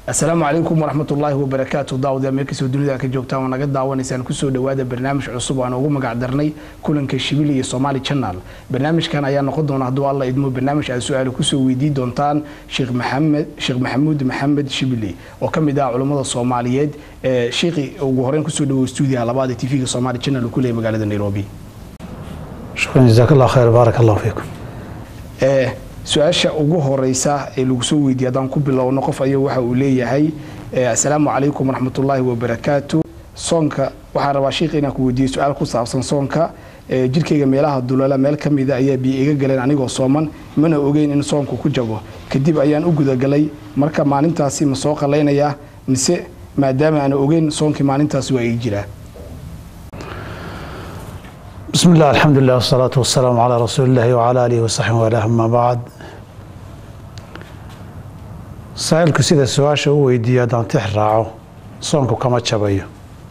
السلام عليكم ورحمة الله وبركاته. داود أمريكا ودنيا كجوكتان ونقد داونيسان كسو دوادا برنامج عصب وأنا ugu magac darnay kulanka Shibili iyo Somali Channel. barnaamijkan ayaa noqon doona haduu alla idmo barnaamij ay su'aalo ku soo weydii doontaan Sheikh Maxamuud Maxamed Shibili oo kamid ah culimada Soomaaliyeed ee Sheikh ugu horeen ku soo dhawo studio labaad ee TV-ga Somali Channel ku leeyahay magaalada Nairobi. Shukran jazakallahu khayr barakallahu fiikum. su-aasha ugu horeysa ee lagu soo weydiiyay hadaan ku bilowno qof ayaa waxa uu leeyahay assalaamu calaykum waraxmatullaahi wabarakaatu. soonka waxaan rabaa sheekh inaan ku weydiiyo su-aal ku saabsan soonka. jirkeyga meelaha dulala meel ka mid ah ayaa biyo iga galeen anigoo sooman mana ogeyn in soonku ku jabo. kadib ayaan u gudagalay marka maalintaasi ma soo qaleynaya mise maadaama aan ogeyn soonkii maalintaasi waa ii jiraa. بسم الله الحمد لله والصلاة والسلام على رسول الله وعلى آله وصحبه وله أما بعد. سائلك سيدة سواشة ويديا دان تحرعو صونكو كما تشابيو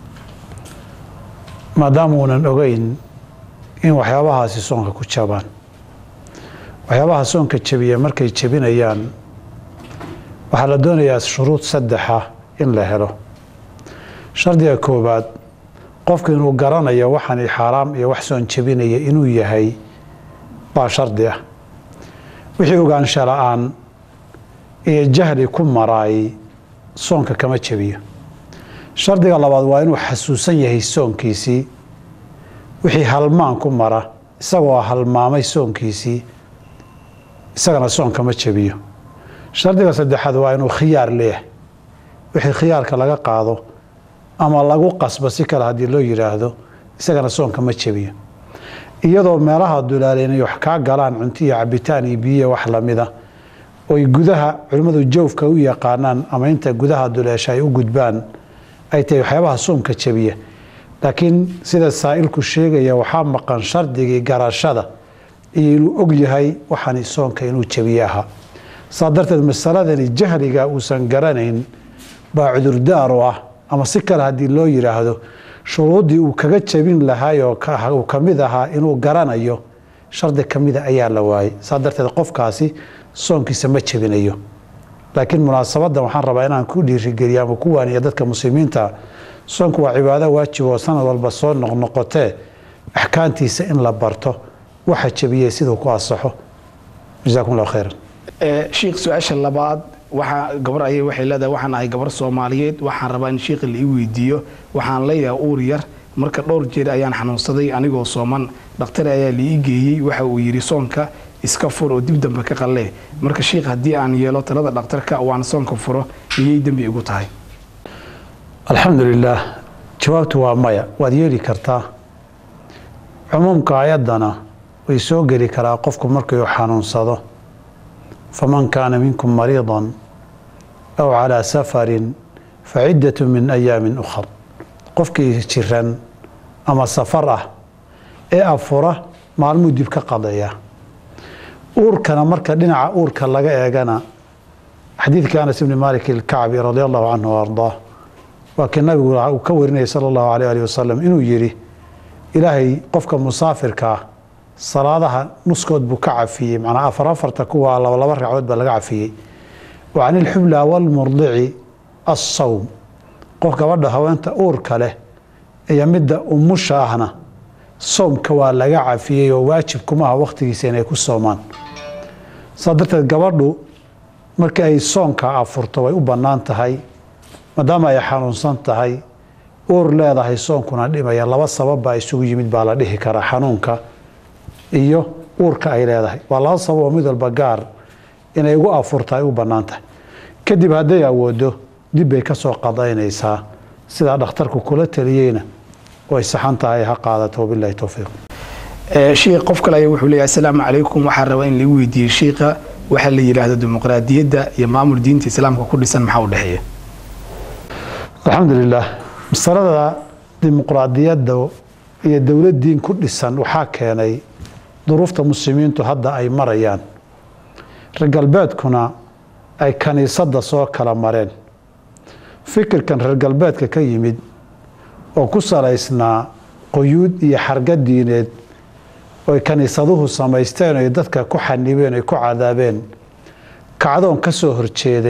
ما دامونا نغين إن وحيابها سي صونكو كتشابان وحيابها صونكو تشابيا مركي تشابين أيان وحالدون ياس شروط سدحة إن لهلو شرديا كوباد qofka inuu garanayo waxaan xaraam iyo wax soo jabinaya inuu yahay baa shardi ah. wixii ogaansho la'aan iyo jahli ku maray soonka kama jabiyo. shardiga labaad waa inuu xasuusan yahay soonkiisii wixii halmaan ku mara isagoo halmaamay soonkiisii isagana soon kama jabiyo. shardiga saddexaad waa inuu khiyaar leeyahay wixii khiyaarka laga qaado ama lagu qasbo si kale hadii loo yiraahdo isagana soonka ma jabiyo. iyadoo meelaha dulaaleenay wax ka galaan cunto iyo cabitaan iyo biyo wax lamida oo gudaha culimadu joofka u yaqaanaan ama inta gudaha duleeshay u gudbaan ay tahay waxyaabaha soonka jabiya. laakiin sida saa'ilku sheegaya waxaa maqan shardigii garashada iyo inuu og yahay waxaan soonka inuu jabiyaha. sadarteed masaladani jahliga uusan garanayn baa cudur daaro ah ama si kale hadii loo yiraahdo shuruudii uu kaga jabin lahaay oo kamid ahaa inuu garanayo shardi kamid ayaa la waayay. sadarteed qofkaasi soonkiisa ma jabinayo. laakiin munaasabadan waxaan rabaa inaan ku dhiirigeliyo ama ku waaniyo dadka muslimiinta soonku waa cibaado waajib oo sanad walba soo noqnoqotee axkaantiisa in la barto waxa jabiyay sidoo ku asaxo. jazakumullahu khayran. sheekh su-aasha labaad waxa gabar ayay waxay leedahay waxaan ahay gabar Soomaaliyeed waxaan rabaa in sheekh la ii weydiiyo waxaan leeyahay uur yar marka dhowr jeer ayaan xanuunsaday anigoo sooman dhakhtar ayaa la ii geeyay waxa uu yiri soonka iska fur oo dib dambe ka qalee marka sheekh hadii aan yeelo talada dhakhtarka waan soonka furo iyay dambi igu tahay. alxamdulillah jawaabtu waa maya waad yeeli kartaa. cumuumka ayadana way soo geli karaa qofku markuu xanuunsado فمن كان منكم مريضا أو على سفر فعدة من أيام أخر. قفكي جيران أما سفره أفره مع المديب كقضية. أوركنا مركا دينع أوركا لغا إيغانا حديث كان ابن مالك الكعبي رضي الله عنه وارضاه وكان النبي كورني صلى الله عليه وسلم إنه يري إلهي قفك مسافر كا صلاة نسكت بكعفي معنا أفر تكوى ولا رعود بلقعفي. وعن الحبلى والمرضع الصوم قفك وردها وانت أورك له يمد أمشاهنا صوم كوا لقعفي وواجب كما وقت سنة كالصومان. صدرت الجبردو مركي صوم كأفرت ويبنان تهي مدام يحانون صن تهي أور لا ده صوم كنا ديما يلا والسبب بايسوي يمد بالله كرا حنونك iyo uurka ay leedahay waa la sababo mid walba gaar inay ugu afurtay u banaantay kadib haday awoodo dib bay ka soo qadaynaysaa sida dhakhtarku kula taliyayna way saxan tahay ha qaadato billahi tawfiiq. sheekh qof kale ayaa wuxuu leeyahay assalaamu calaykum waxaan rabaa in la weydiiyo sheekha waxa la yiraahdo dimuqraadiyadda iyo maamul diinta islaamka ku dhisan maxaa u dhaxeeya. alxamdulillah masalada dimuqraadiyadda iyo dawlad diin ku dhisan waxaa keenay duruufta muslimiintu hadda ay marayaan. reer galbeedkuna ay kaniisadda soo kala mareen. fikirkan reer galbeedka ka yimid oo ku salaysnaa quyuud iyo xargad diineed oo kaniisaduhu samaysteen oo dadka ku xanibeen oo ku cadaabeen kacdoon ka soo horjeeday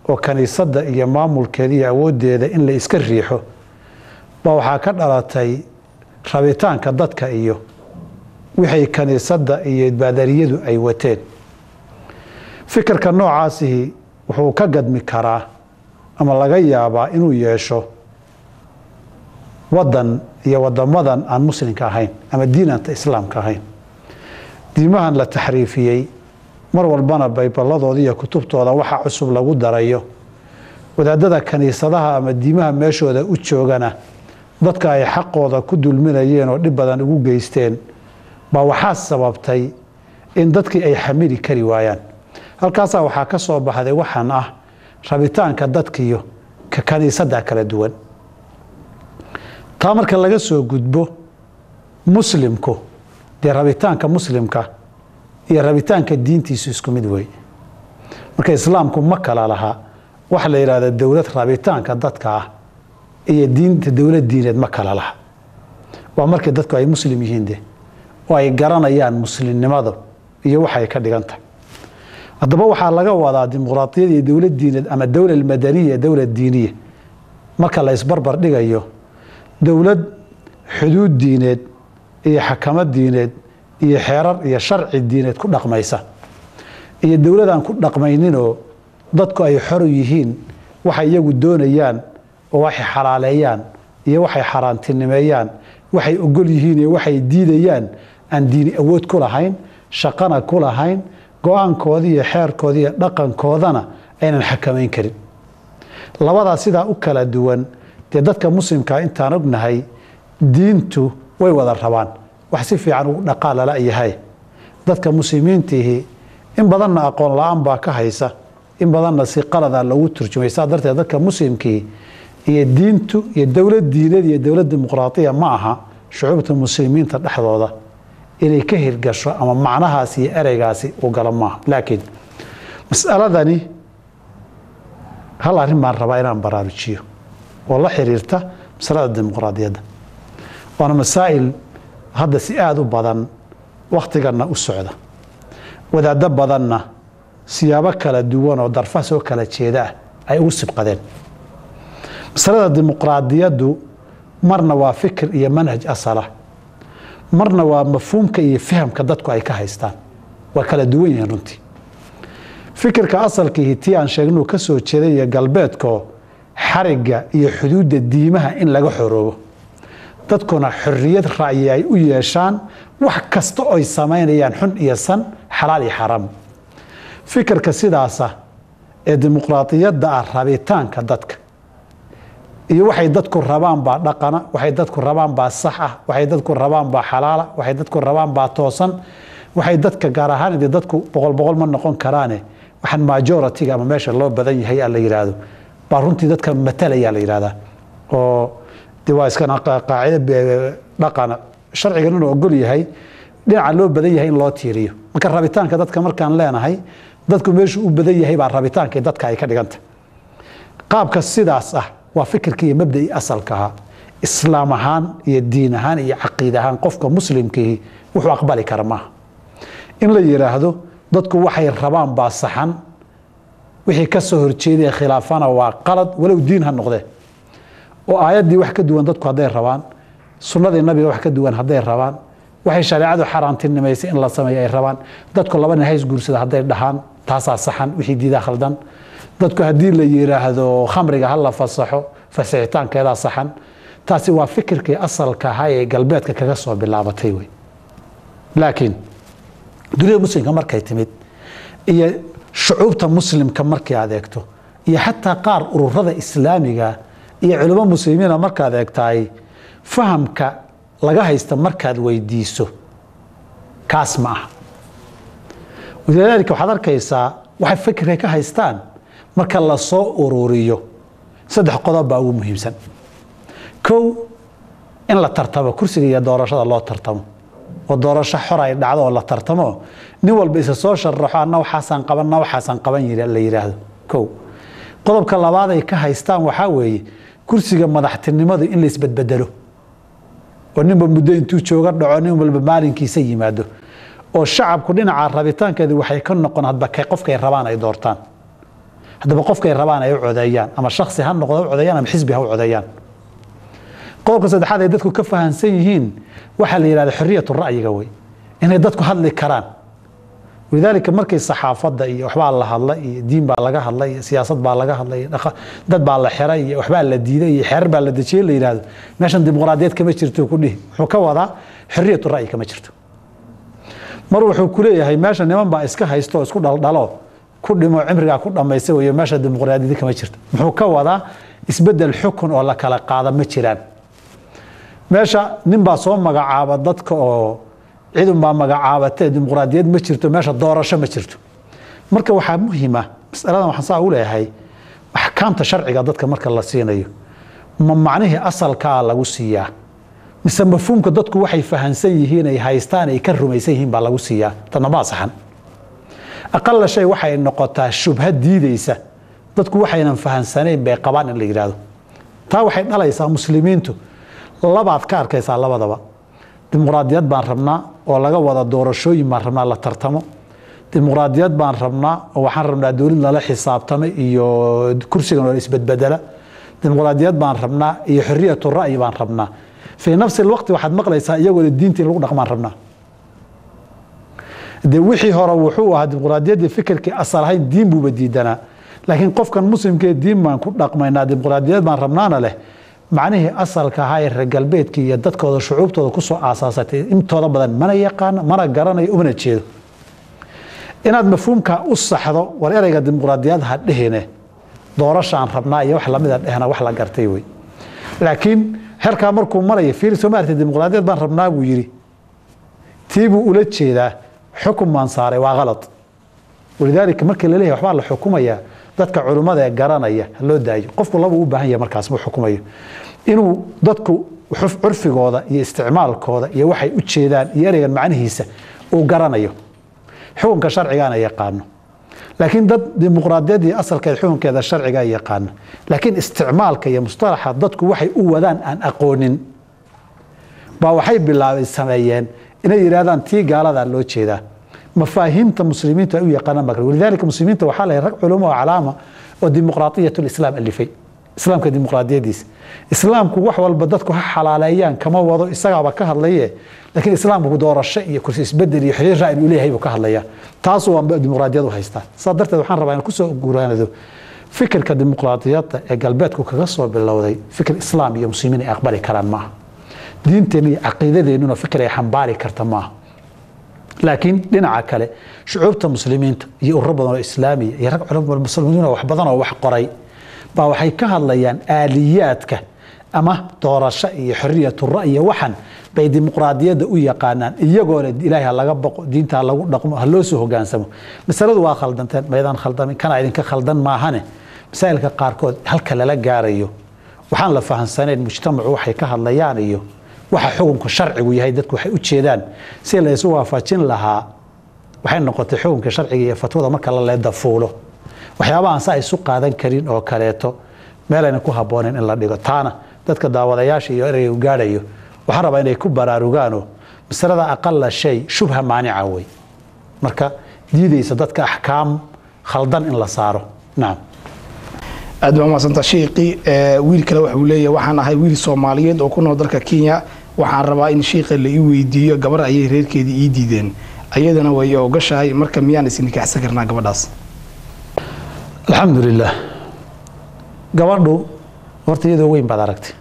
oo kaniisadda iyo maamulkeeda iyo awooddeeda in la iska riixo baa waxaa ka dhalatay rabitaanka dadka iyo wixii kaniisadda iyo baadariyadu ay wateen. fikirka noocaasihi wuxuu ka gadmi karaa ama laga yaabaa inuu yeesho waddan iyo waddamadan aan muslimka ahayn ama diinanta islaamka ahayn. diimahan la taxriifiyey mar walbana bayballadooda iyo kutubtooda waxa cusub lagu darayo, wadaadada kaniisadaha ama diimaha meeshooda u joogana dadka ay xaqooda ku dulminayeen oo dhib badan ugu geysteen baa waxaa sababtay in dadkii ay xamili kari waayaan. halkaasaa waxaa ka soo baxday waxaan ah rabitaanka dadkiiyo ka kaniisadda kala duwan. taa marka laga soo gudbo, muslimku dee rabitaanka muslimka iyo rabitaanka diintiisu isku mid wey. marka islaamku ma kala laha waxa la yidhahda dowlad rabitaanka dadka ah iyo diinta dowlad diineed ma kala laha. waa markii dadku ay muslim yihiin de oo ay garanayaan muslimnimadu iyo waxay ka dhigan tahay. haddaba waxaa laga wadaa dimuqraadiyad iyo dowlad diineed ama dowla madaniya dowlad diiniya marka la isbarbar dhigayo dowlad xuduud diineed iyo xakamad diineed iyo xeerar iyo sharci diineed ku dhaqmaysa iyo dowlad aan ku dhaqmayninoo dadku ay xor yihiin waxay iyagu doonayaan oo waxay xalaaleeyaan iyo waxay xaaraantinimeeyaan, waxay ogol yihiin iyo waxay diidayaan aan diini awood ku lahayn, shaqana ku lahayn, go-aankooda iyo xeerkooda iyo dhaqankoodana aynan xakamayn karin. labadaas sidaa u kala duwan dee dadka muslimkaa intaan ognahay diintu way wada rabaan, wax si fiican ugu dhaqaalala yahay. dadka muslimiintiihi in badanna aqoon la-aan baa ka haysa, in badanna si qalada loogu turjumay. saa darteed dadka muslimkii iyo diintu iyo dowlad diineed iyo dowlad dimuqraadiya ma aha shucuubta muslimiinta dhexdooda inay ka hirgasho ama macnahaas iyo ereygaasi u gala maaha. laakiin mas'aladani hal arrin baan rabaa inaan baraarujiyo oo la xiriirta masalada dimuqraadiyadda. waana masaa'il hadda si aada u badan wakhtiganna u socda, wadaaddo badanna siyaabo kala duwan oo darfa soo kala jeeda ah ay ugu sibqadeen. masalada dimuqraadiyaddu marna waa fikir iyo manhaj asala, marna waa mafhuumka iyo fahamka dadku ay ka haystaan. waa kala duwan yihiin runtii. fikirka asalkiihi tii aan sheegnuu ka soo jeeday iyo galbeedko xarigga iyo xuduudda diimaha in laga xoroobo, dadkuna xorriyad ra'yi ay u yeeshaan wax kasta oy samaynayaan xun iyo san, xalaal iyo xaraam. fikirka sidaasa ee dimuqraadiyadda ah rabitaanka dadka iyo waxay dadku rabaan baa dhaqana, waxay dadku rabaan baa sax ah, waxay dadku rabaan baa xalaala, waxay dadku rabaan baa toosan, waxay dadka gaar ahaan dee dadku boqol ma noqon karaane waxaan majority-ga ama meesha loo badan yahay la yiraahdo baa runtii dadka matalaya la yiraahdaa. oo dee waa iska qaacido dhaqana sharcigan inuu ogol yahay dhinaca loo badan yahay in loo tiiriyo. marka rabitaanka dadka markaan leenahay dadku meeshu u badan yahay baa rabitaanka dadka ay ka dhiganta. qaabka sidaas ah waa fikirkii iyo mabda'ii asalka ahaa. islaam ahaan iyo diin ahaan iyo caqiid ahaan qofka muslimkii wuxuu aqbali kara maaha in la yiraahdo dadku waxay rabaan baa saxan, wixii ka soo horjeeday khilaafana waa qalad walow diin ha noqdee. oo aayaddii wax ka duwan dadku hadday rabaan, sunnadii nabiga wax ka duwan hadday rabaan, waxay shareecadu xaaraantinimaysay in la sameeyo ay rabaan, dadku laba nin hays guursada hadday dhahaan taasaa saxan, wixii diidaa khaldan. dadku haddii la yiraahdo khamriga ha la fasaxo, fasixitaankeedaa saxan. taasi waa fikirkii asalka ahaa ee galbeedka kaga soo bilaabatay wey. laakiin dunida muslimka markay timid iyo shucuubta muslimka markay adeegto iyo xataa qaar ururada islaamiga iyo culamo muslimiina markaad eegtahay, fahamka laga haysta markaad weydiiso kaas ma aha. walidaalika waxaad arkaysaa waxay fikirka ka haystaan marka la soo ururiyo 3 qodob baa ugu muhiimsan. kow, in la tartamo kursiga iyo doorashada loo tartamo oo doorasho xor ay dhacdo oo la tartamo, nin walba isa soo sharaxo anna waxaasan qaban la yiraahdo. kow. qodobka labaad ay ka haystaan waxaa weeye kursiga madaxtinimadu in la isbadbedelo oo ninba muddo intuu jooga dhaco nin walba maalinkiisa yimaado oo shacabku dhinaca rabitaankeedu waxay ka noqon hadba kay qofkay rabaan ay doortaan. haddaba qofkay rabaan ay u codeeyaan ama shakhsi ha noqdo u codeeyaan ama xisbi ha u codeeyaan qodobka saddexaad ay dadku ka fahansan yihiin waxaa la yidhahda xorriyatu ra'yiga wey inay dadku hadli karaan walidaalika markay saxaafadda iyo waxbaa la hadla iyo diin baa laga hadlay iyo siyaasad baa laga hadlay dad baa la xiray iyo waxbaa la diiday iyo xeerar baa la dejiyey la yidhahdo meeshan dimuqraadiyad kama jirto ku dhihi wuxuu ka wadaa xorriyatu ra'yi kama jirto mar wuxuu ku leeyahay meesha niman baa iska haysto oo isku dhaldhalo ku dhimo cimrigaa ku dhammaysa weeye meesha dimuqraadiyad kama jirto muxuu ka wadaa isbeddel xukun oo la kala qaada ma jiraan meesha nin baa soo magacaaba dadka oo ciidan baa magacaabatay dimuqraadiyad ma jirto meesha doorasho ma jirto marka waxaa muhiim ah mas'aladan waxaan saa u leeyahay axkaamta sharciga dadka marka la siinayo ma macnihii asalkaa lagu siiyaa mise mafhuumka dadku waxay fahansan yihiin ay haystaan ay ka rumaysan yihiin baa lagu siiyaa tana ma saxan aqalla shay waxay noqotaa shubha diidaysa dadku waxaynan fahansanayn bay qabaan in la yiraahdo taa waxay dhalaysaa muslimiintu labaad ka arkaysaa labadaba dimuqraadiyad baan rabnaa oo laga wada doorashooyin baan rabnaa la tartamo dimuqraadiyad baan rabnaa oo waxaan rabnaa dowlad lala xisaabtamo iyo kursigan oo isbedbedela dimuqraadiyad baan rabnaa iyo xorriyatu ra'yi baan rabnaa fii nafsi alwaqti waxaad maqlaysaa iyagoo diintii lagu dhaqmaan rabnaa dee wixii hore wuxuu ahaa dimuqraadiyaddii fikirkii asal ahayn diin buuba diidanaa laakiin qofkan muslimkee diin baan ku dhaqmaynaa dimuqraadiyad baan rabnaana leh macnihii asalka ahaa ee reer galbeedkii iyo dadkooda shucuubtooda kusoo aasaasatay intooda badan mana yaqaano mana garanayo umana jeedo inaad mafhuumkaa u saxdo war ereyga dimuqraadiyad ha dhehine doorashaan rabnaa iyo wax lamida dhehna wax la gartay wey laakiin herkaa markuu maraya fiir soo maartay dimuqraadiyad baan rabnaa buu yidhi tii buu ula jeedaa xukun baan saaray waa qalad walidaalika markii la leeyahay waxbaa la xukumayaa dadka culimmada ee garanaya loo daayo qofku laba u baahan yahay markaas ma xukumayo inuu dadku curfigooda iyo isticmaalkooda iyo waxay u jeedaan iyo ereygan macnihiisa uu garanayo xukunka sharcigaana yaqaano laakiin dad dimuqraadiyadii asalkeed xukunkeeda sharciga yaqaano laakiin isticmaalka iyo mustalaxa dadku waxay u wadaan aan aqoonin baa waxay bilaabay sameeyeen inay yiraahdaan tii gaalada loo jeedaa mafaahiimta muslimiinta ay u yaqaanaan baa walidaalika muslimiinta waxaa la rag culamo oo calaama oo dimuqraadiyatu islaam alifay islaamka dimuqraadiyadiisa islaamku wax walba dadku ha xalaaleeyaan kama wado isagaaba ka hadlaye laakiin islaamku doorasho iyo kursi isbedel iyo xiriir ra'yi uu leeyahay buu ka hadlayaa taas waa dimuqraadiyadu haystaa saa darteed waxaan rabaa inaan kusoo guuraanado fikirka dimuqraadiyadda ee galbeedku kaga soo bilowday fikir islaam iyo muslimiin ay aqbali karaan maaha diinteena iyo caqiidadeennuna fikir ay xambaari karta maaha laakiin dhinaca kale shucuubta muslimiinta iyo ururo badan oo islaamiya iyo rag culamo muslimiin oo wax badan oo wax qoray baa waxay ka hadlayaan aaliyaadka ama doorasho iyo xorriyatu ra'yi waxan bay dimuqraadiyadda u yaqaanaan iyagoo ilaahay ha laga baqo diinta ha lagu dhaqmo ha loo soo hogaansamo masaladu waa khaldanteen maydaan khaldamin kana idinka khaldan maahane masaa'ilka qaarkood halka lala gaarayo waxaan la fahansanayn mujtamacu waxay ka hadlayaan iyo waxa xukunka sharcigu yahay dadku waxay u jeedaan si la isu waafajin lahaa waxay noqotay xukunka sharciga iyo fatwada marka la leedafuulo waxyaabaha aan saa isu qaadan karin oo kaleeto meel ayna ku habboonayn in la dhigo taana dadka daawadayaasha iyo ereyga u gaadhayo waxaan rabaa inay ku baraarugaanoo masalada aqalla shay shubha maanica wey marka diidaysa dadka axkaam khaldan in la saaro nacam aad baa mahadsantaa shiiqi wiil kale wuxuu leeyahay waxaan ahay wiil Soomaaliyeed oo ku nool dalka Kenya waxaan rabaa in shiiqa la ii weydiiyo gabar ayay reerkeedii ii diideen ayadana way ogashahay marka miyaan is nikaxsan karnaa gabadhaas alxamdulilah gabadhu horta iyadoo weyn baad aragtay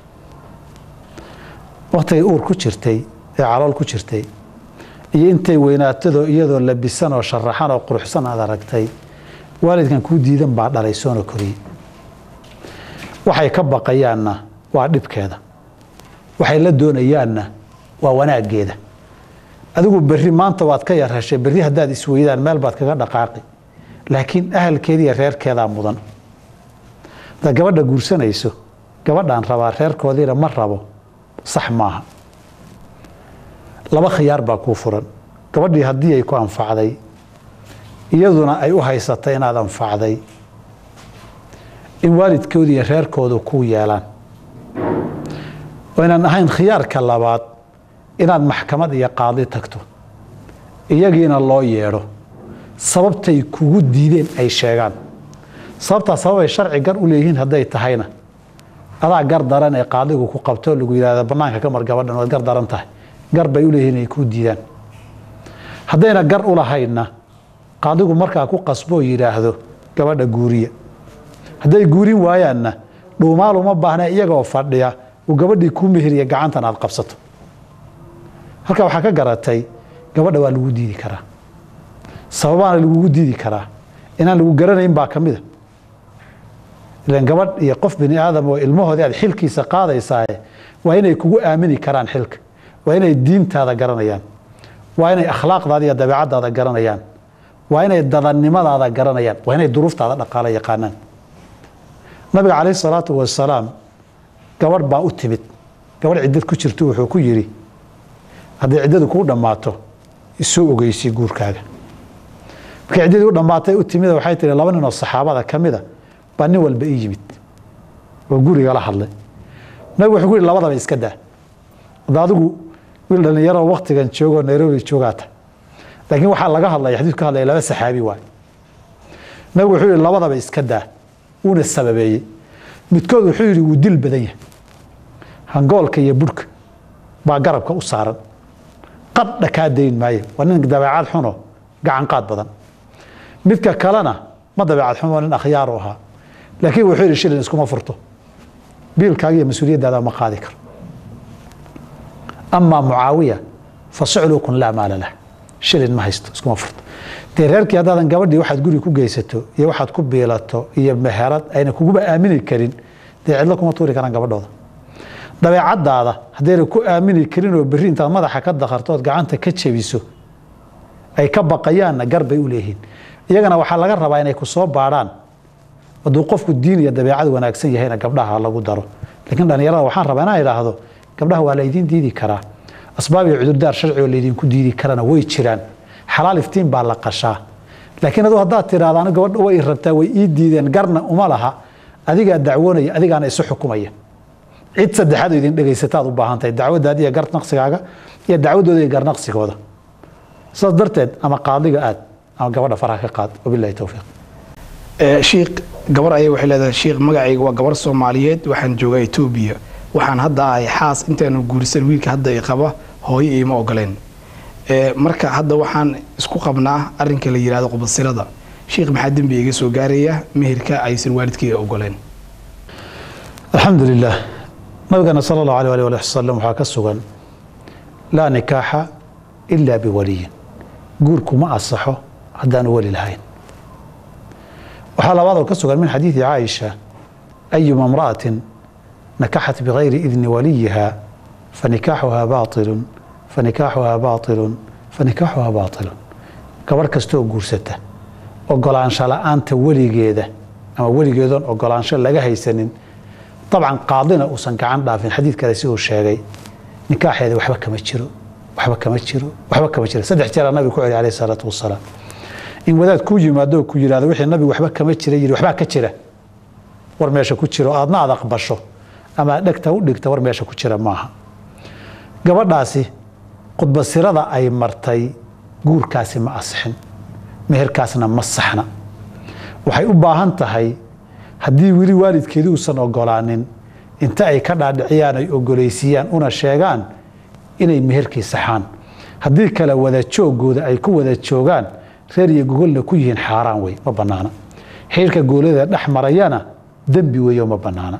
waqtigay uur ku jirtay ee calool ku jirtay iyo intay weynaatado iyadoo labisan oo sharaxan oo quruxsan aad aragtay waalidkan kuu diidan baa dhalay soona koriyey waxay ka baqayaanna waa dhibkeeda waxay la doonayaanna waa wanaaggeeda adigu berri maanta waad ka yar heshay berri haddaad isweydaan meel baad kaga dhaqaaqi laakiin ahalkeeda iyo reerkeedaa mudan hadaad gabadha guursanayso gabadhaan rabaa reerkoodiina ma rabo sax maaha laba khiyaar baa kuu furan gabadhii haddii ay ku anfacday iyaduna ay u haysatay inaad anfacday in waalidkoodii iyo reerkoodu kuu yeelaan oo inaan ahayn khiyaarka labaad inaad maxkamad iyo qaadi tagto iyagiina loo yeedho sababtay kugu diideen ay sheegaan sababtaa sababay sharci gar u leeyihiin hadday tahayna adaa gar daran ee qaadigu ku qabto lagu yidhahda bannaanka ka mar gabadhan waad gar daran tahay gar bay u leeyihiin ay kuu diidaan haddayna gar u lahaynna qaadigu markaa ku qasboo yidhaahdo gabadha guuriya hadday guurin waayaanna dhuumaal uma baahna iyagoo fadhiya uu gabadhii kuu meheriya gacantan aad qabsato halkaa waxaa ka garatay gabadha waa lagu diidi karaa sababaana lagugu diidi karaa inaan lagu garanayn baa ka mida ilan gabadh iyo qof bini aadam oo ilmahoodii aad xilkiisa qaadaysaa waa inay kugu aamini karaan xilka waa inay diintaada garanayaan waa inay akhlaaqdaada iyo dabeecadaada garanayaan waa inay dadannimadaada garanayaan waa inay duruuftaada dhaqaala yaqaanaan nabiga calayhi salaatu wasalaam gabadh baa u timid gabadh ciddad ku jirto wuxuu ku yidhi hadday ciddadu kuu dhammaato isoo ogeysay guurkaaga markay ciddadii u dhammaatay u timida waxay tihi 2 nin oo saxaabada ka mida baa nin walba ii yimid oo guriga la hadlay nabigu wuxuu ku yidhi labadaba iska daa hadda adigu wiil dhalinyaro waqtigan joogoo Nairobi joogaata laakiin waxaa laga hadlaya xadiis ka hadlaya 2 saxaabi waay nabigu wuxuu yidhi labadaba iska daa una sababeeyey midkood wuxuu yidhi wuu dil badan yahay hangoolka iyo burka baa garabka u saaran qadha kaa dayn maayo waa nin dabeecad xuno gacan qaad badan midka kalena ma dabeecad xuno nin akhyaar u ahaa laakiin wuxuu yidhi shilin iskuma furto biilkaaga iyo mas-uuliyaddaada ma qaadi karo amaa mucaawiya fa suclukun laa maala lah shilin ma haysto iskuma furto dee reerkii haddaadan gabadhii waxaad guri ku geysato iyo waxaad ku biilato iyo meherad ayna kuguba aamini karin dee cidlo kuma tuuri karaan gabadhooda dabeecaddaada haddayna ku aamini karin oo berri intaad madaxa ka dakharto ood gacanta ka jebiso ay ka baqayaanna gar bay u leeyihiin iyagana waxaa laga rabaa inay ku soo baadhaan hadduu qofku diin iyo dabeecad wanaagsan yahayna gabdhaha lagu daro laakiin dhallinyarada waxaan rabaa inaan idhaahdo gabdhaha waa laydiin diidi karaa asbaab iyo cudurdaar sharci oo laydinku diidi karana way jiraan xalaal iftiin baa la qashaa laakiin aduu haddaad tiraahdo anigu gabadha way rabtaa way ii diideen garna uma laha adigaa dacwoonaya adigaana isu xukumaya cid saddexaad oo idin dhegaysataad u baahan tahay dacwadaada iyo garnaqsigaaga iyo dacwadooda iyo garnaqsigooda sidaas darteed ama qaadiga aad ama gabadha faraha ka qaad wabillahi towfiiq shiikh gabar ayay waxay leedahay shiikh magacayga waa gabar Soomaaliyeed waxaan joogaa Itoobiya waxaan hadda ahay xaas intaanu guursan wiilka hadda ay qaba hooyo ima ogoleen marka hadda waxaan isku qabnaa arrinka la yiraahdo qubasirada shiikh maxaa dambi iga soo gaaraya meherka aysan waalidkii ogoleen alxamdulilah nabigana sala allahu alayh wa sallam waxaa ka sugan laa nikaaxa ilaa biwaliyin guurku ma asaxo haddaanu weli lahayn waxaa labaadoo ka sugan min xadiidi caaisha ayuma imra'atin nakaxat bigayri idni waliyiha fanikaaxuhaa baatilun fanikaaxuhaa baatilun fanikaaxuhaa baatilun gabarh kastoo guursata ogolaansho la'aanta weligeeda ama weligeedoon ogolaansho laga haysanin dabcan qaadina uusan gacan dhaafin xadiid kale si uu sheegay nikaaxeeda waxba kama jiro waxba kama jiro waxba kama jiro 3 jeer nabiga ku celi alayhi salaatu wasalaam in wadaad ku yimaado ku yiraahdo wixii nabiga waxba kama jira yiri waxba ka jira war meesha ku jiro aadna aad aqbasho ama dhagta u dhigta war meesha ku jira maaha gabadhaasi qudbasirada ay martay guurkaasi ma asixin meherkaasna ma saxna waxay u baahan tahay haddii weli waalidkeedu uusan ogolaanin inta ay ka dhaadhiciyaan ay ogoleysiiyaan una sheegaan inay meherkii saxaan haddii kale wada joogooda ay ku wada joogaan reer iyo gogolna ku yihiin xaaraan wey ma bannaana xiriirka goolada dhex marayana dembi weeyo ma bannaana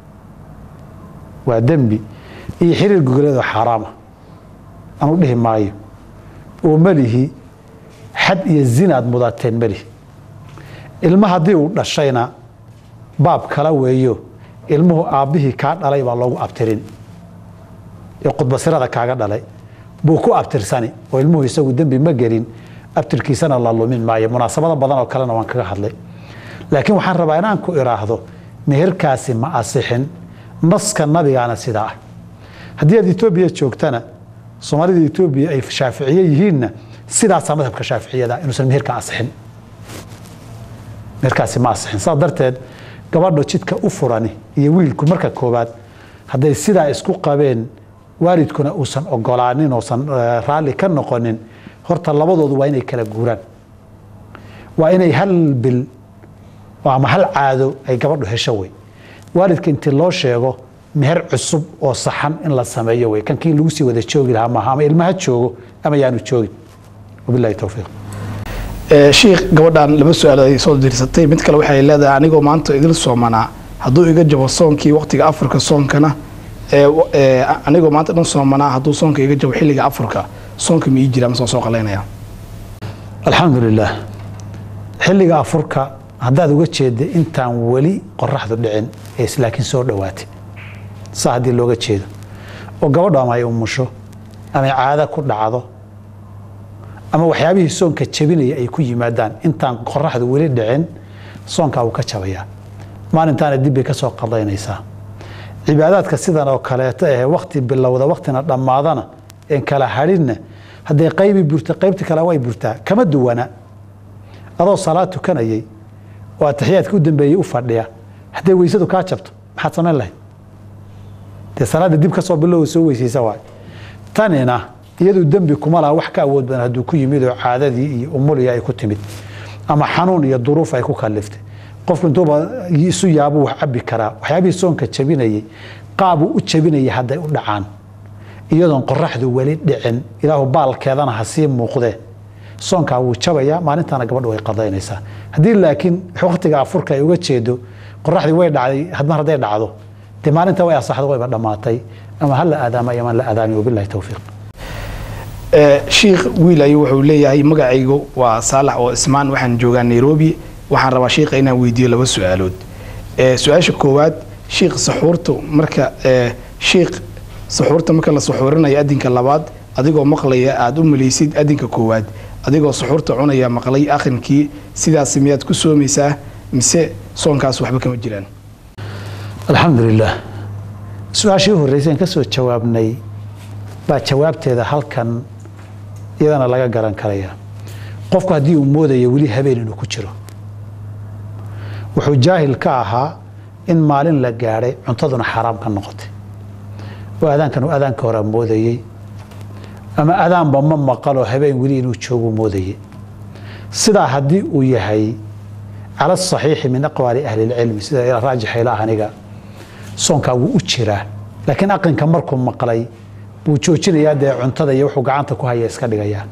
waa dembi iyo xiriir gogolada xaaraama anu dhihi maayo oo malihi xad iyo zinaad mudateen malihi ilma haddii uu dhashayna baab kala weeyo ilmuhu aabbihii kaa dhalay baa loogu abtirin ee qudbasirada kaaga dhalay buu ku abtirsani oo ilmuhu isagu dembi ma gelin abtirkiisana la lumin maayo munaasabada badan oo kalena waan kaga hadlay laakiin waxaan rabaa inaan ku iraahdo meherkaasi ma asixin naska nabigaana sidaa ah haddii aad Itoobiya joogtana Soomaalida Itoobiya ay shaaficiye yihiinna sidaasaa madhabka shaaficiyada inuusan meherka asixin meherkaasi ma asixin saa darteed gabadho jidka u furani iyo wiilku marka koobaad hadday sidaa isku qabeen waalidkuna uusan ogolaanin oosan raalli ka noqonin horta labadoodu waa inay kala guuraan waa inay hal bil waa mahal caado ay gabadhu hesho way waalidka intii loo sheego meher cusub oo saxan in la sameeyo way kan kii lagu sii wada joogi lahaa maaha ama ilmaha joogo ama yaanu joogin wabillahi tawfiiq sheekh gabadhan laba su'aal ay soo dirsatay mid kale waxay leedahay anigoo maanta idil soomanaa hadduu iga jabo soonkii waqtiga afurka soonkana anigoo maanta dhan soomanaa hadduu soonka iga jabo xilliga afurka soonka ma ii jira ma soo qaleynaya alxamdulilah xilliga afurka haddaad uga jeeda intaan weli qoraxdu dhicin ee islaakiin soo dhowaatay saa haddii looga jeedo oo gabadhu ama ay umusho ama ay caada ku dhacdo ama waxyaabihii soonka jabinaya ay ku yimaadaan intaan qoraxdu weli dhicin soonka uu ka jabayaa maalintaana dib bay ka soo qadaynaysaa cibaadaadka sidan oo kaleeto ee waqti bilowda waqtina dhammaadana een kala hadhinna hadday qaybi burta qaybta kale way burtaa kama duwana adoo salaad tukanayay oo ataxiyaadka u dambeeyay u fadhiya hadday weysadu kaa jabto maxaad samayn lahayd dee salaada dib ka soo bilow soo weysaysa waay tanina iyadu dembi kuma laha wax ka awood badan hadduu ku yimid oo caadadii iyo umuliya ay ku timid ama xanuun iyo duruuf ay ku kaliftay qofku intuuba isu yaabuu wax cabbi karaa waxyaabihii soonka jabinayay qaabuu u jabinayay hadday u dhacaan iyadoon qoraxdu weli dhicin ilaahu baalkeedana ha sii muuqdee soonkaa wuu jabayaa maalintaana gabadhu way qadaynaysaa haddii laakiin waqtiga afurka ay uga jeedo qoraxdii way dhacday hadmar hadday dhacdo dee maalinta way asaxdo wayba dhammaatay ama ha la aadaama iyo man la aadaami wabillahi tawfiiq sheekh wiil ayuu wuxuu leeyahay magacaygu waa saalax oo ismaan waxaan joogaa nairobi waxaan rabaa sheekha inaan weydiiyo laba su'aalood su-aasha koowaad sheekh saxuurta marka sheekh saxuurta marka la saxuurinayo adinka labaad adigoo maqlaya aad u malaysid adinka koowaad adigoo saxuurta cunaya maqlay akhrinkii sidaas miyaad ku soomaysaa mise soonkaas waxba kama jiraan alxamdulilah su-aashii u horreysay aan ka soo jawaabnay baa jawaabteeda halkan iyadana laga garan karaya qofku haddii uu moodayo weli habeen inuu ku jiro wuxuu jaahil ka ahaa in maalin la gaadhay cuntaduna xaraam ka noqotay oo aadaankan uu aadaanka hore moodayey ama adaanba ma maqaloo habeen weli inuu joogu moodayey sidaa haddii uu yahay cala asaxiixi min aqwaali ahli ilcilmi sida raajixa ilaa aniga soonkaa wuu u jiraa laakiin aqinka markuu maqlay buu joojinayaa dee cuntada iyo wuxuu gacanta ku haya iska dhigayaa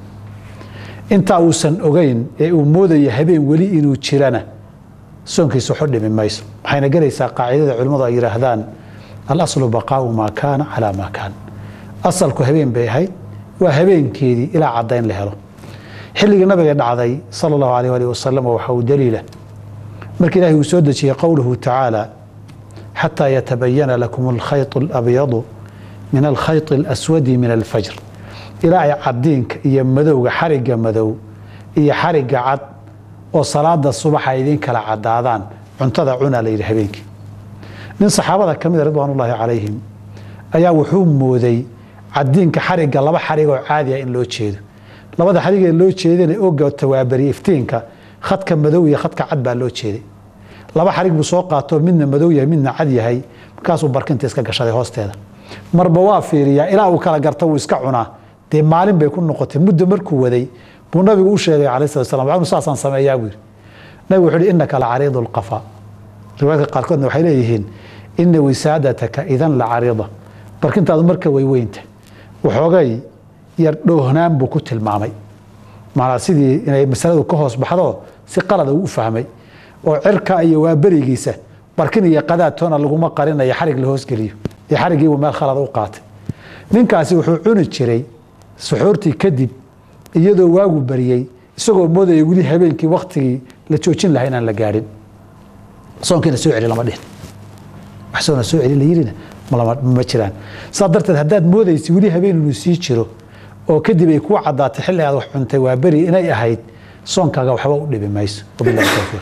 intaa uusan ogeyn ee uu moodaya habeen weli inuu jirana soonkiisa waxu dhimi mayso waxayna gelaysaa qaacidada culimmadu ay yidhaahdaan alaslu baqaau maa kaana calaa maa kaan asalku habeen bay ahayd waa habeenkeedii ilaa caddayn la helo xilligii nabiga dhacday sala allahu alayh alih wasalam waxa uu daliila markii ilaahay uu soo dejiyey qowluhu tacaala xataa yatabayana lakum alkhayط alabyadu min alkhayط alaswadi min alfajr ilaa ay cadiinka iyo madowga xarigga madow iyo xarigga cad oo salaada subaxa idin kala cadaadaan cuntada cuna la yidhi habeenkii nin saxaabada ka mid a ridwaanullaahi calayhim ayaa wuxuu mooday cadiinka xarigga laba xarig oo caadi ah in loo jeedo labada xarig ee loo jeedana oga tawaabari iftiinka khadka madow iyo khadka cad baa loo jeeday laba xarig buu soo qaato midna madow yahay midna cad yahay markaasuu barkinta iska gashaday hoosteeda marba waa fiiriyaa ilaa uu kala garto wuu iska cunaa dee maalin bay ku noqotay muddo markuu waday buu nabigu u sheegay calayhi salatu wasalam waxaanu saasaan sameeyaa buu yidhi nabigu wuxuu yidhi innaka lacariidu lqafa riwaayadka qaarkoodna waxay leeyihiin ina wisaadataka idan la cariida barkintaadu marka way weynta waxoogay yar dhoohnaan buu ku tilmaamay maanaa sidii inay masaladu ka hoos baxdo si qalada uu u fahmay oo cirka iyo waa berigiisa barkin iyo qadaad toona laguma qarinayo xarig la hoosgeliyo iyo xariggii uu meel khalada u qaatay ninkaasi wuxuu cuni jiray suxuurtii kadib iyadoo waagu bariyey isagoo moodaya weli habeenkii waktigii la joojin lahaa inaan la gaadhin soonkiina soo celi lama dhihin wax soona soo celi la yirina ma jiraan saa darteed haddaad moodaysa weli habeen inuu sii jiro oo kadib ay kuu caddaatay xilli aad wax cuntay waa beri inay ahayd soonkaaga waxba u dhibi mayso wabillahi tawfiiq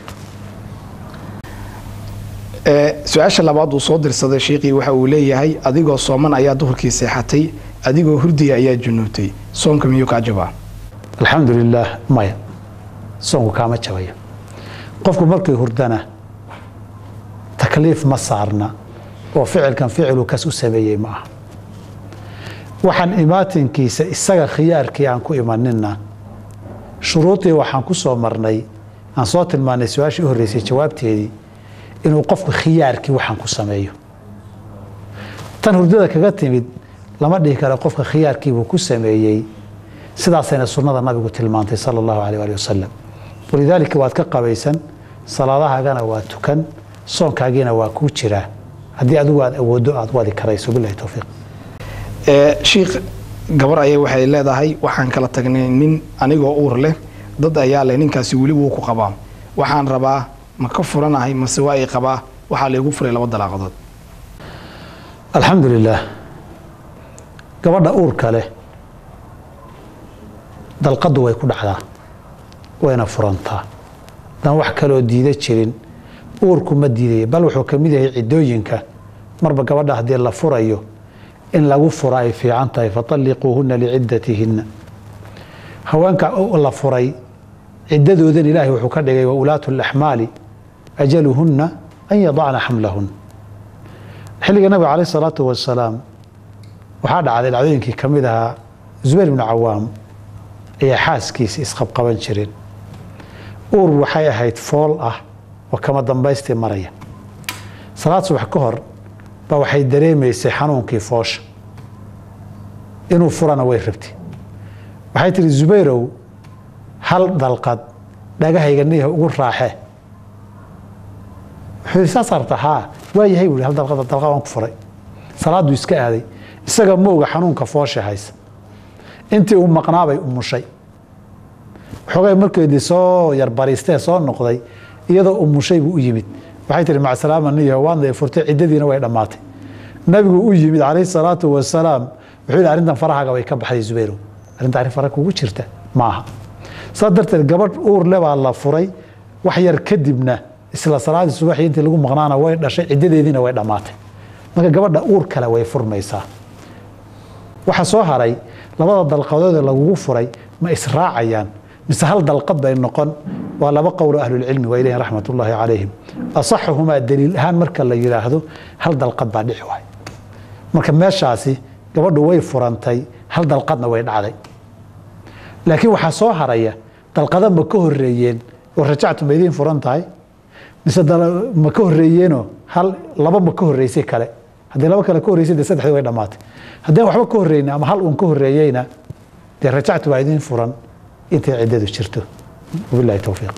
su-aasha labaad uu soo dirsaday sheekii waxa uu leeyahay adigoo sooman ayaa duhurkii seexatay adigoo hurdaya ayaa junuubtay soonka miyuu kaa jabaa alxamdulilaah maya soonku kaama jabayo qofku markay hurdana takliif ma saarna oo ficilkan ficilu kas u sameeyey ma aha waxaan imaatinkiisa isaga khiyaarkii aan ku imanina shuruudii waxaan ku soo marnay aan soo tilmaanay su-aashii u horreysay jawaabteedii inuu qofku khiyaarkii waxaan ku sameeyo tan hurdada kaga timid lama dhihi karo qofka khiyaarkiibuu ku sameeyey sidaasayna sunnada nabigu tilmaantay sala allahu calayh waali wasalam walidaalika waad ka qabaysan salaadahaagana waa tukan soonkaagiina waa kuu jiraa haddii adigu aad awooddo aad wadi karayso bilahi towfiiq shiikh gabar ayay waxay leedahay waxaan kala tagnay nin anigoo uur leh dad ayaa leh ninkaasi weli wuu ku qabaa waxaan rabaa ma ka furanahay mase waa ay qabaa waxaa laygu furay 2 dalaaqadood alxamdu lilaah gabadha uurka leh dalqadu way ku dhacdaa wayna furantaa dan wax kaloo diida jirin uurku ma diidaya bal wuxuu ka mid yahay ciddooyinka marba gabadha haddii la furayo in lagu fura ay fiican tahay fatalliquuhunna liciddatihinna haweenka la furay ciddadoodan ilaahay wuxuu ka dhigay wa ulaatu alaxmaali ajaluhunna an yadacna xamlahun xilliga nabiga calayh salaatu wasalaam waxaa dhacday dhacdooyinkii ka mid ahaa zubayr ibnu cawaam ayaa xaaskiisa isqabqaban jireen uur waxay ahayd fool ah oo kama dambaystii maraya salaad subax ka hor baa waxay dareemaysay xanuunkii foosha inuu furana way rabtay waxay tihi zubayrow hal dalqad dhagahayga niyaha ugu raaxee wuxuu yidhi saas arta haa waa yahay buuhi hal dalqad waan ku furay salaaduu iska aaday isaga mooga xanuunka foosha haysa intii uu maqnaabay umushay xoogay markeedii soo yarbariistee soo noqday iyadoo umushay buu u yimid waxay tihi macsalaama niyaha waadna furtay ciddadiina way dhammaatay nabigu u yimid calayhi salaatu wasalaam wuxuu yidhi arrintan farahaaga way ka baxday zubayrow arrinta arrin fara kugu jirta maaha saa darteed gabadh uur le baa la furay wax yar kadibna isla salaadii subaxii intii lagu maqnaana way dhashay ciddadeediina way dhammaatay marka gabadha uur kale way furmaysaa waxa soo haray 2 dalqadood ee lagugu furay ma israacayaan mise hal dalqad bay noqon waa 2 qowl ahlulcilmi waa ilayhi raxmatullaahi calayhim asaxuhumaa daliil ahaan marka la yidhaahdo hal dalqad baa dhici waay marka meeshaasi gabadhu way furantay hal dalqadna way dhacday laakiin waxaa soo haraya dalqada ma ka horeeyeen oo rajactu ma idiin furan tahay mise ma ka horeeyeenoo hal 2 ma ka horeysay kale haddii 2 kale ka horeysay dee 3 way dhammaatay haddii waxba ka horeyna ama hal uun ka horeeyeyna dee rajactu baa idiin furan intay ciddadu jirto wabillahi towfiiq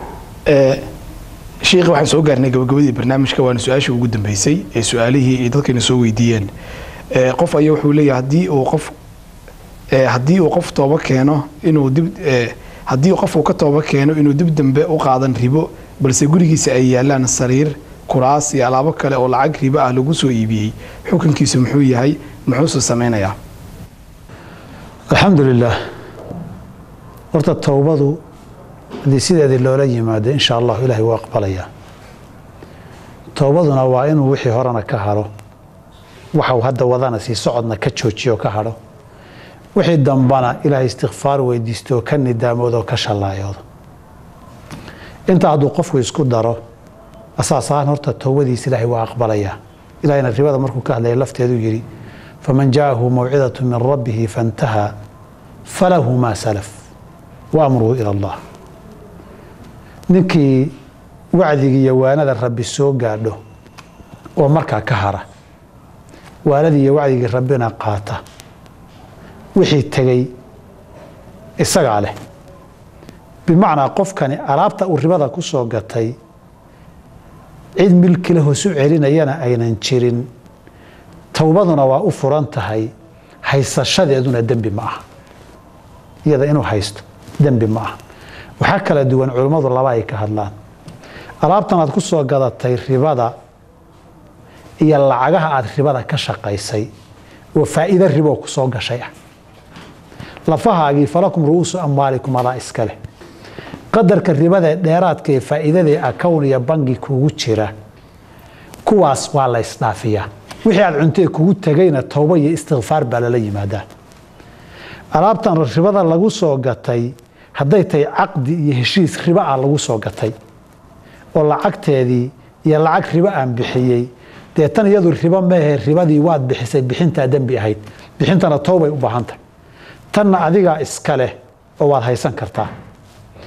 sheekh waxaan soo gaarnay gabagabadii barnaamijka waana su-aashii ugu dambeysay ee su-aalihii ay dadkayna soo weydiiyeen qof ayaa wuxuu leeyahay haddii uu qof tooba keeno inuu dib haddii qof uu ka tooba keeno inuu dib dambe u qaadan ribo balse gurigiisa ay yaalaan sariir kuraas iyo alaabo kale oo lacag ribo ah lagu soo iibiyey xukunkiisu muxuu yahay muxuuse samaynayaa alxamdu lilaah horta towbadu haddii sideedii loola yimaado insha allahu ilaahay wuu aqbalayaa towbaduna waa inuu wixii horena ka haro waxau hadda wadana sii socodna ka joojiyo ka haro wixii dambana ilaahay istikfaar weydiisto ka nidaamoodo ka shallaayoodo intaa hadduu qofku isku daro asaas ahaan horta towbadiisa ilaahay waa aqbalayaa ilaahayna ribada markuu ka hadlaya lafteeduu yidhi faman jaahu mawcidatu min rabbihi faintahaa falahu maa salaf wa amruhu ila allah ninkii wacdigii iyo waanada rabbi soo gaadho oo markaa ka hara waanadii iyo wacdigii rabbina qaata wixii tegey isagaa leh bimacnaa qofkani alaabta uu ribada ku soo gatay cid milkile hoosu celinayana aynan jirin towbaduna waa u furan tahay haysashadeeduna dembi ma aha iyada inuu haysto dembi ma aha waxaa kala duwan culummadu laba ay ka hadlaan alaabtan aad ku soo gadatay ribada iyo lacagaha aad ribada ka shaqaysay oo faa'iido ribo ku soo gashay ah lafahaagii falakum ru'uusu amwaalikum adaa iska leh qadarka ribada dheeraadka ee faa'iidada akown iyo bangi kugu jira kuwaas waa la isdhaafiyaa wixii aad cuntee kugu tagayna towbo iyo istikfaar baa lala yimaadaa alaabtan ribada lagu soo gatay hadday tahay caqdi iyo heshiis ribo ah lagu soo gatay oo lacagteedii iyo lacag ribo aan bixiyey dee tan iyadu ribo meehe ribadii waad bixisay bixintaa dembi ahayd bixintana towbay u baahan tahay tanna adigaa iska leh oo waad haysan kartaa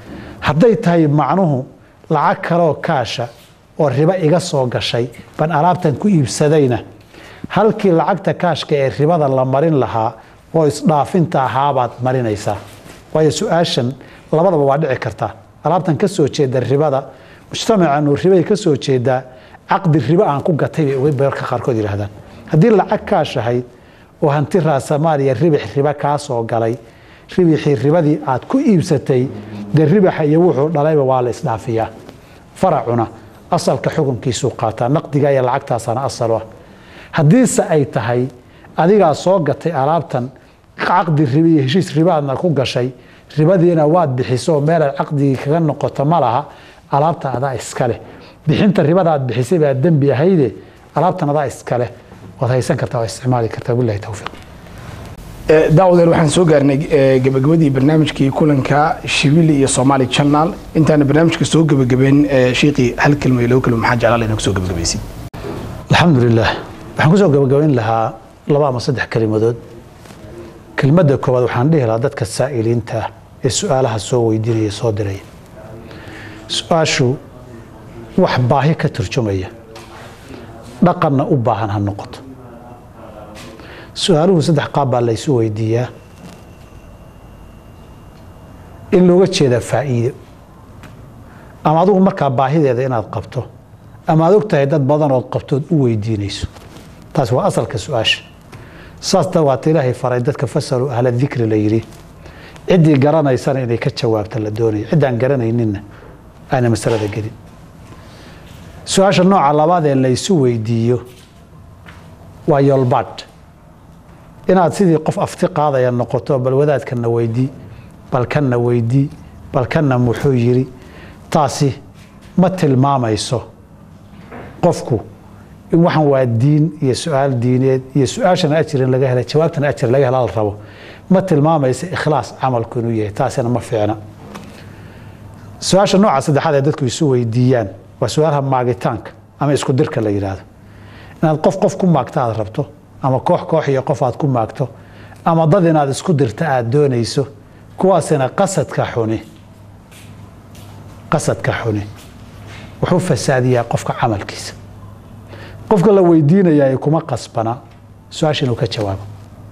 hadday tahay macnuhu lacag kaloo kaasha oo riba iga soo gashay ban alaabtan ku iibsadayna halkii lacagta kaashka ee ribada la marin lahaa oo isdhaafinta ahaabaad marinaysaa waayo su-aashan labadaba waa dhici kartaa alaabtan ka soo jeeda ribada mujtamacan uu ribay ka soo jeedaa caqdi riba aan ku gatay bay uga beerka qaarkood yidhaahdaan haddii lacag kaash ahayd oo hanti raasamaaliya ribix riba kaa soo galay ribixii ribadii aad ku iibsatay dee ribaxa iyo wuxuu dhalayba waa la isdhaafiyaa faracuna asalka xukunkiisuu qaataa naqdiga iyo lacagtaasana asal ah haddiise ay tahay adigaa soo gatay alaabtan caqdi riba iyo heshiis ribaadna ku gashay ribadiina waad bixiso meelaad caqdigii kaga noqoto ma laha alaabta adaa iskale bixinta ribada aad bixisay baa dembi ahayde alaabtan adaa iskale waad haysan kartaa waa isticmaali kartaa billahi tawfiiq daawadayaal waxaan soo gaarnay gabagabadii barnaamijkii kulanka Shibili iyo Somali Channel intaana barnaamijka soo gabagabeen sheekhi hal kelmo iyo laba kelmo maxaa jeclaan inaad soo gabagabaysid alxamdulilah waxaan ku soo gabagabayn lahaa laba ama saddex kalimadood kelmadda koowaad waxaan dhihi lahaa dadka saa'iliinta ee su'aalaha soo weydiinaya soo diray su-aashu wax baahi ka turjumaya dhaqanna u baahan ha noqoto su-aaluhu saddex qaab baa la isu weydiiyaa in looga jeeda faa'iido ama adigu markaa baahideeda inaad qabto ama aad og tahay dad badanood qabtood u weydiinayso taas waa asalka su-aasha saas dawaata ilaahay faray dadka fasalu ahla dikri la yidhi ciddii garanaysana inay ka jawaabta la doonaya ciddaan garanayninna aana masalada gelin su-aasha nooca labaad ee la isu weydiiyo waa yoolbaadh inaad sidii qof afti qaadaya noqoto bal wadaadkana weydii bal kanna weydii bal kanna muxuu yiri taasi ma tilmaamayso qofku in waxan waa diin iyo su'aal diineed iyo su'aashana ajrin laga helay jawaabtana ajir laga helay rabo ma tilmaamayso ikhlaas amalku inuu yahay taasina ma fiicna su-aasha nooca saddexaad ee dadku isu weydiiyaan waa su-aalaha maagitaanka ama isku dirka la yidhaahdo inaad qof ku maagta aad rabto ama koox iyo qof aad ku maagto ama dad inaad isku dirta aad doonayso kuwaasina qasadka xuni wuxuu fasaadiyaa qofka camalkiisa qofka la weydiinayaa kuma qasbana su-aasha inuu ka jawaabo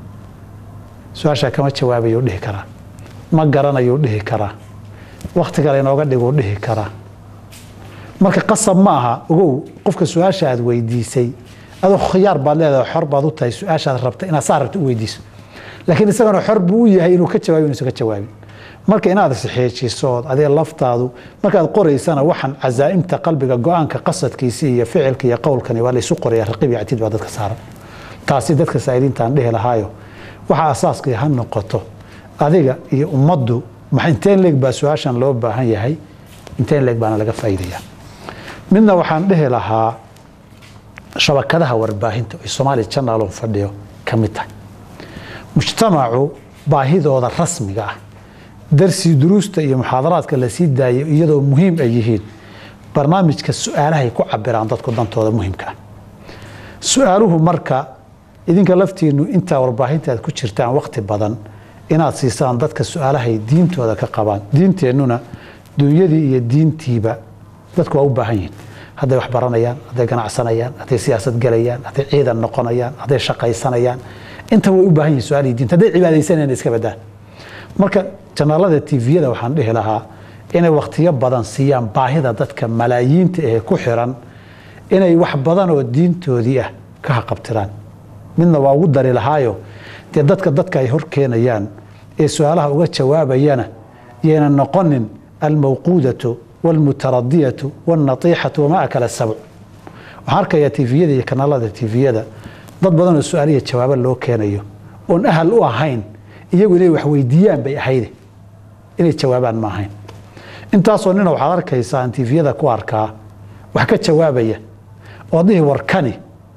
su-aasha kama jawaabayuu dhihi karaa ma garanayuu dhihi karaa wakti kale inooga dhiguu dhihi karaa marka qasab ma aha ogow qofka su-aasha aad weydiisay adoo khiyaar baad leedahay xor baad u tahay su-aashaad rabta inaad saa rabta u weydiiso laakiin isagana xor buu u yahay inuu ka jawaabi inuusan ka jawaabin marka inaad isxeejiso adiga laftaadu markaad qoraysana waxaan cazaa'imta qalbiga go-aanka qasadkiisii iyo ficilka iyo qowlkani waa laysu qoraya raqiib iyo catiid baa dadka saaran taasi dadka saa'iliintaan dhihi lahaayo waxa asaaskii ha noqoto adiga iyo ummaddu inteen leeg baa su-aashan loo baahan yahay inteen leeg baana laga faa'iidayaa midna waxaan dhihi lahaa shabakadaha warbaahinta ee Somali Channel oo fadhiyo kamid tahay mujtamacu baahidooda rasmiga ah darsi duruusta iyo muxaadaraadka la sii daayo iyadoo muhiim ay yihiin barnaamijka su'aalaha ay ku cabiraan dadku dantooda muhiimka ah su'aaluhu marka idinka laftiinu inta warbaahinta aad ku jirtaan waqti badan inaad siisaan dadka su'aalaha ay diintooda ka qabaan diinteennuna dunyadii iyo diintiiba dadku waa u baahan yihiin hadday wax baranayaan hadday ganacsanayaan hadday siyaasad galayaan hadday ciidan noqonayaan hadday shaqaysanayaan inta way u baahan yihiin su'aalihii diinta hadday cibaadaysanayaan iska badaan marka janaalada tviyada waxaan dhihi lahaa inay waqtiyo badan siiyaan baahida dadka malaayiinta ee ku xiran inay wax badan oo diintoodii ah ka haqabtiraan midna waa ugu dari lahaayo dee dadka ay hor keenayaan ee su'aalaha uga jawaabayana yeena noqonin almawquudatu والمتردية والنطيحة وما أكل السبع وحركة يا تيفية يا كنالة تيفية ضد بدن السؤالية الجواب اللي هو كان أيه وإن أهل أهين يجوا لي وحويديان بأحيده إني جوابان ما هين أنت أصلاً وحركة يسان تيفية كواركا وحكت جوابية وضيه وركني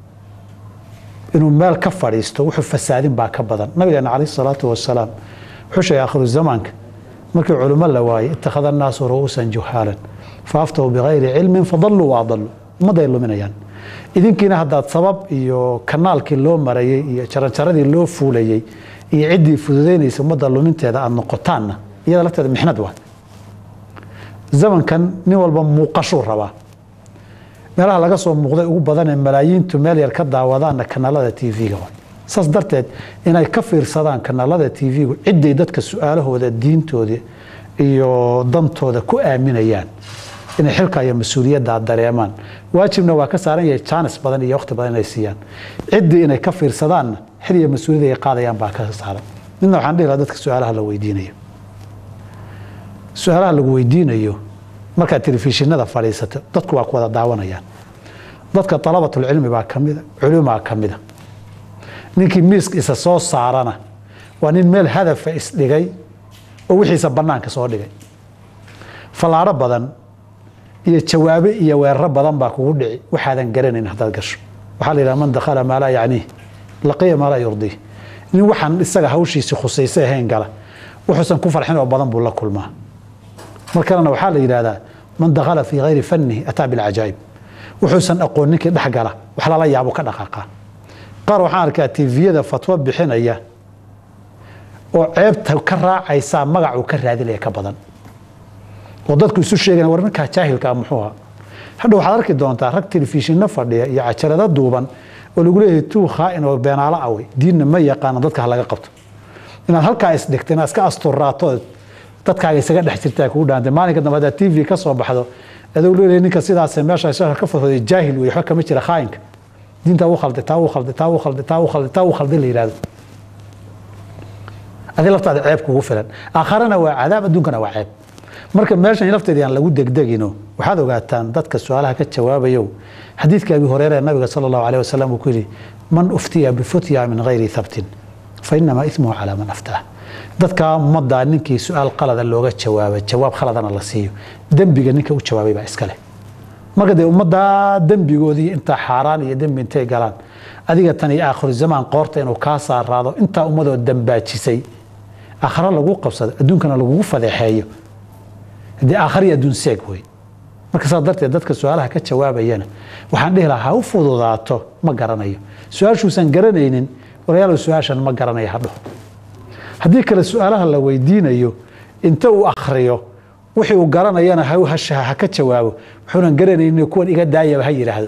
إنه مال كفر يستو وحف فسادين باكبضا نبينا عليه الصلاة والسلام حش آخر الزمان markii culimo la waayay ittakhadha an-naasu ru'uusan juhaalan faaftahu bighayri cilmin fadallu wa adallu umaday luminayaan idinkiina haddaad sabab iyo kanaalkii loo marayay iyo jaranjaradii loo fuulayay iyo ciddii fududaynaysa ummadda luminteeda aad noqotaanna iyada lafteeda mixnad waa zamankan nin walba muuqashuu rabaa meelaha laga soo muuqday ugu badan ee malaayiintu meel yar ka daawadaanna kanaalada TV-ga saas darteed inay ka fiirsadaan kanaalada TV-gu ciday dadka su'aalahooda diintooda iyo dantooda ku aaminayaan inay xilka iyo mas'uuliyadda dareemaan waajibna waa ka saaran yahay chance badan iyo waqti badan inay siiyaan ciday inay ka fiirsadaan xil iyo mas'uuliyad ay qaadayaan baa ka saaran midna waxaan dhihi lahaa dadka su'aalaha la weydiinayo su'aalaha lagu weydiinayo marka telefishinada fadhiisato dadku waa ku wada daawanayaan dadka talabatul cilmi baa kamida culumaa kamida ninkii miiska isa soo saarana waa nin meel hadaf isdhigay oo wixiisa banaanka soo dhigay falaaro badan iyo jawaabe iyo weerar badan baa kugu dhici waxaadan garanayn hadaad gasho waxa la yiraahdaa man dakhala ma la yaani laqiya ma la yurdi nin waxaan isaga hawshiisa khuseysay ahayn gala wuxuusan ku farxin oo badan buu la kulmaa markana waxa la yiraahdaa man dakhala fi ghayri fannihi ata bil ajaib wuxuusan aqoon ninkii dhax gala wax la yaabo ka dhaqaaqa qaar waxaan arkaa TV-yada fatwa bixinaya oo ceebta ka raacaysa magac uu ka raadinaya ka badan oo dadku isu sheegayaan war ninka jaahilka muxuu hadhow waxaad arki doontaa rag telefishinna fadhiya iyo cajalada duuban oo lagu leeyahay tuu khaa'in oo beenaala away diinna ma yaqaan dadka laga qabto inaad halkaa is dhigtay inaad iska asturaato dadkaaga isaga dhex jirtaa kugu dhaantay maalinka dambe hadaad TV ka soo baxdo adoo leeyahay ninka sidaas meesha isaga ka fadhiyo jaahil way waxa kama jira khaa'inka diinta uu khalday taa uu khalday taa uu khalday taa uu khalday taa uu khalday la yiraahdo adii laftaada ceeb kugu filan aakharana waa cadaab adduunkana waa ceeb marka meeshan lafteeda aan lagu degdegino waxaad ogaataan dadka su'aalaha ka jawaabayo xadiidka Abi Hurayra nabiga sallallahu alayhi wasallam uu ku yiri man uftiya bi futya min ghayri thabtin fa inma ithmuhu ala man aftaa dadka umada ninkii su'aal qalad looga jawaabay jawaab khaladana la siiyo dambiga ninka uu jawaabay baa iska leh marka de umada dambigoodii inta xaraan iyo dambi intay galaan adiga tan iyo aakhir zaman qoorta inuu ka saaraado inta ummadoo dambaajisay aakhira lagu qabsado adduunkana lagu fadeexeeyo dii aakhir iyo adduun seeg way marka sadarteed dadka su'aalaha ka jawaabayana waxaan dhihi lahaa u fududaato ma garanayo su'aashuusan garanaynin walaal su'aashan ma garanayo hadho haddii kale su'aalaha la weydiinayo inta uu akhriyo wixii uu garanayana ha ka jawaabo wuxuunan garanaynin kuwan iga daayaba ha yiraahdo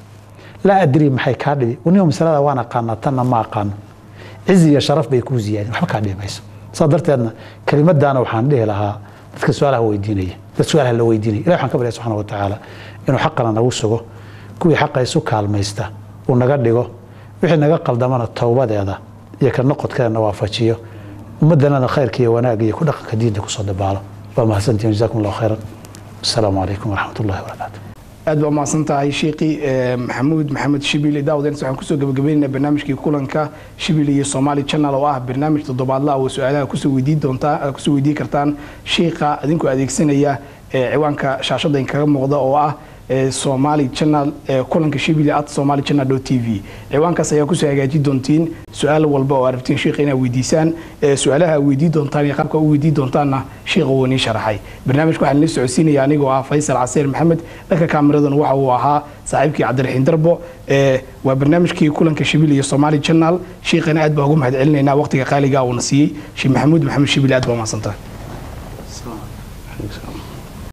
la adri maxay ka dhibi waniyo masalada waana qaanatana ma aqaan cizi iyo sharaf bay ku ziyaadin waxba ka dhimayso sadarteedna kalimadana waxaan dhihi lahaa dadka su'aalaha weydiinaya dadka su'aalaha la weydiinaya ilaahay waxaan ka baryaa subhanahu wa ta'ala inuu xaqana nagu sugo kuwii xaqa isu kaalmaysta uu naga dhigo wixii naga qaldamana tawbadeeda iyo ka noqodkeena waafajiyo ummadana khayrka iyo wanaag iyo ku dhaqanka diinta ku soo dabaalo waa mahadsantiin jazakumullahu khayran assalaamu alaykum wa rahmatullahi wa barakatuh aad baa mahadsantahay sheekhi maxamed Shibili daawadayn waxaan ku soo gabagabeynaa barnaamijkii kulanka Shibili iyo Somali Channel oo ah barnaamij toddobaadle oo su'aalaha ku soo weydiin kartaan sheekha adinku adeegsanaya ciwaanka shaashada kaga muuqda oo ah Somali Channel kulanka Shibili @somalichannel.tv ciwaankaas ayaa ku soo hagaajin doontiin su'aal walba oo aragtiin sheekha inay weydiisaan su'aalaha weydiin doontaan iyo qaabka u weydiin doontaana sheekha uu ni sharaxay barnaamijku waxaan la socodsiinaya anigoo ah Faysal Caseer Maxamed dhanka kaamiradan waxa uu ahaa saaxiibkii Cabdiraxiin Darbo waa barnaamijkii kulanka Shibili iyo Somali Channel sheekhana aad baa ugu mahad celinayna waqtiga qaaliga uu na siiyay Sheekh Maxamed Shibili aad baa mahadsantahay